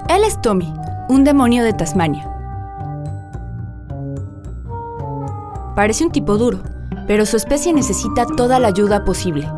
Él es Tommy, un demonio de Tasmania. Parece un tipo duro, pero su especie necesita toda la ayuda posible.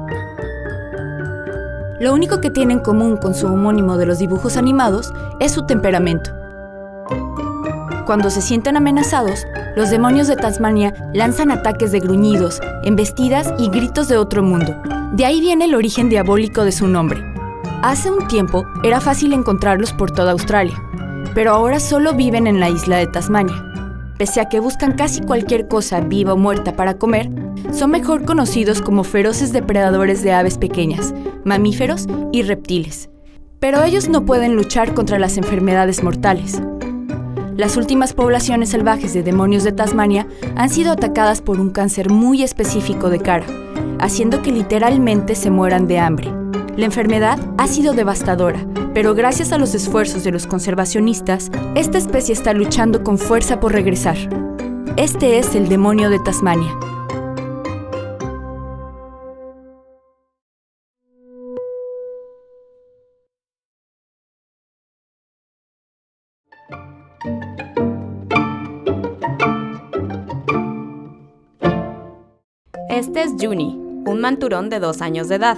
Lo único que tiene en común con su homónimo de los dibujos animados es su temperamento. Cuando se sienten amenazados, los demonios de Tasmania lanzan ataques de gruñidos, embestidas y gritos de otro mundo. De ahí viene el origen diabólico de su nombre. Hace un tiempo era fácil encontrarlos por toda Australia, pero ahora solo viven en la isla de Tasmania. Pese a que buscan casi cualquier cosa viva o muerta para comer, son mejor conocidos como feroces depredadores de aves pequeñas, mamíferos y reptiles. Pero ellos no pueden luchar contra las enfermedades mortales. Las últimas poblaciones salvajes de demonios de Tasmania han sido atacadas por un cáncer muy específico de cara, haciendo que literalmente se mueran de hambre. La enfermedad ha sido devastadora, pero gracias a los esfuerzos de los conservacionistas, esta especie está luchando con fuerza por regresar. Este es el demonio de Tasmania. Este es Juni, un manturón de 2 años de edad.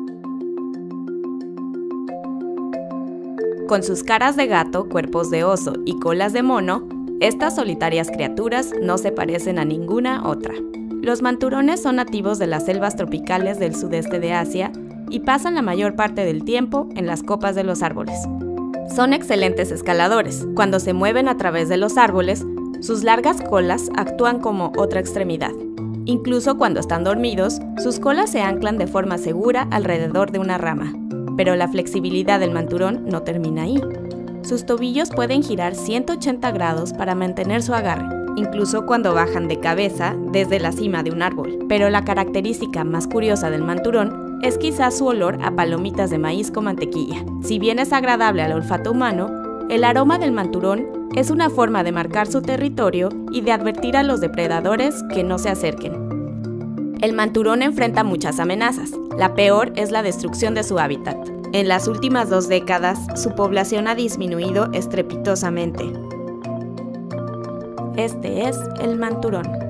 Con sus caras de gato, cuerpos de oso y colas de mono, estas solitarias criaturas no se parecen a ninguna otra. Los manturones son nativos de las selvas tropicales del sudeste de Asia y pasan la mayor parte del tiempo en las copas de los árboles. Son excelentes escaladores. Cuando se mueven a través de los árboles, sus largas colas actúan como otra extremidad. Incluso cuando están dormidos, sus colas se anclan de forma segura alrededor de una rama. Pero la flexibilidad del manturón no termina ahí. Sus tobillos pueden girar 180 grados para mantener su agarre, incluso cuando bajan de cabeza desde la cima de un árbol. Pero la característica más curiosa del manturón es quizás su olor a palomitas de maíz con mantequilla. Si bien es agradable al olfato humano, el aroma del manturón es una forma de marcar su territorio y de advertir a los depredadores que no se acerquen. El manturón enfrenta muchas amenazas. La peor es la destrucción de su hábitat. En las últimas 2 décadas, su población ha disminuido estrepitosamente. Este es el manturón.